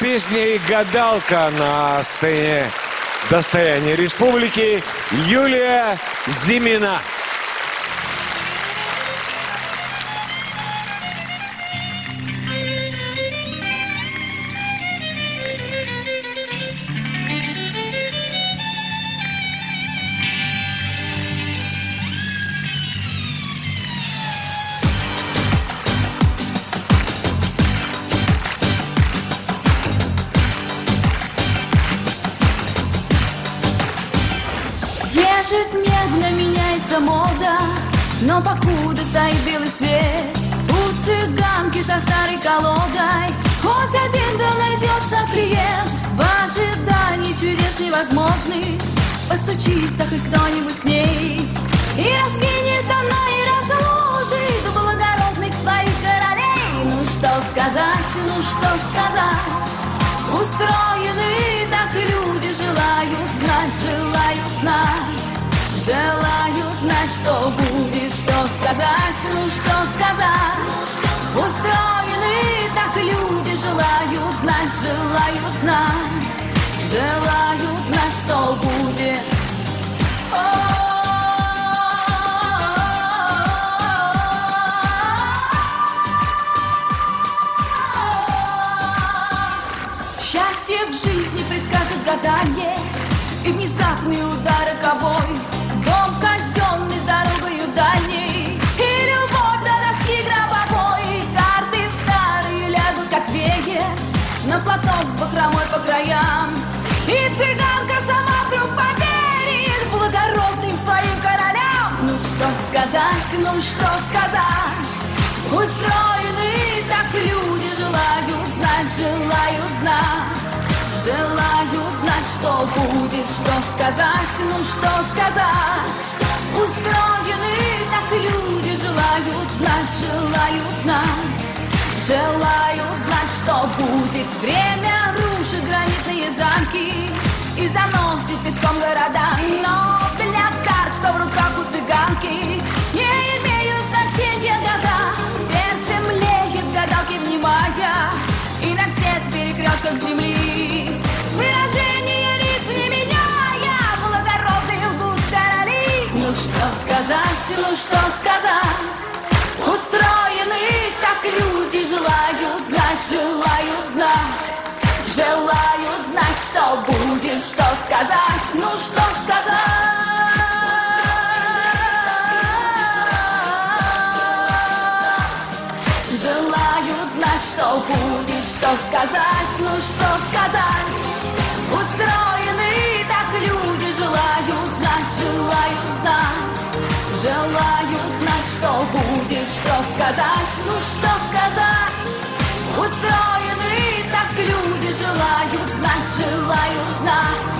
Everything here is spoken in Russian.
песней «Гадалка» на сцене «Достояние республики» Юлия Зимина. Ежедневно меняется мода, но покуда стоит белый свет, у цыганки со старой колодой хоть один да найдется клиент. В ожидании чудес невозможных постучится хоть кто-нибудь к ней, и раскинет она, и разложит благородных своих королей. Ну что сказать, ну что сказать, устроены так люди, желают знать, желают знать. Желаю знать, что будет, что сказать, ну что сказать. Устроены так люди, желаю знать, желаю знать. Желаю знать, что будет. Счастье в жизни предскажет гадание, и внезапный удар роковой. Дом казенный с дорогою дальней, и любовь до доски гробовой. Карты старые лягут, как веер, на платок с бахромой по краям. И цыганка сама вдруг поверит благородным своим королям. Ну что сказать, ну что сказать, устроены так люди, желаю знать, желаю знать. Желаю знать, что будет, что сказать, ну что сказать. Устроены так люди, желаю знать, желаю знать. Желаю знать, что будет. Время рушит гранитные замки и заносит песком города. Но для карт, что в руках у цыганки, не имеют значения года. Сердце млеет, гадалки внимая, и на всех перекрестках земли выражение лиц не меняя, благородные лгут короли. Ну что сказать, ну что сказать, устроены так люди, желаю знать, желаю знать. Желаю знать, что будет, что сказать, ну что сказать. Желаю знать, что будет, что сказать, ну что сказать. Устроены так люди, желаю знать, желаю знать. Желаю знать, что будет, что сказать, ну что сказать. Устроены так люди, желаю знать, желаю знать.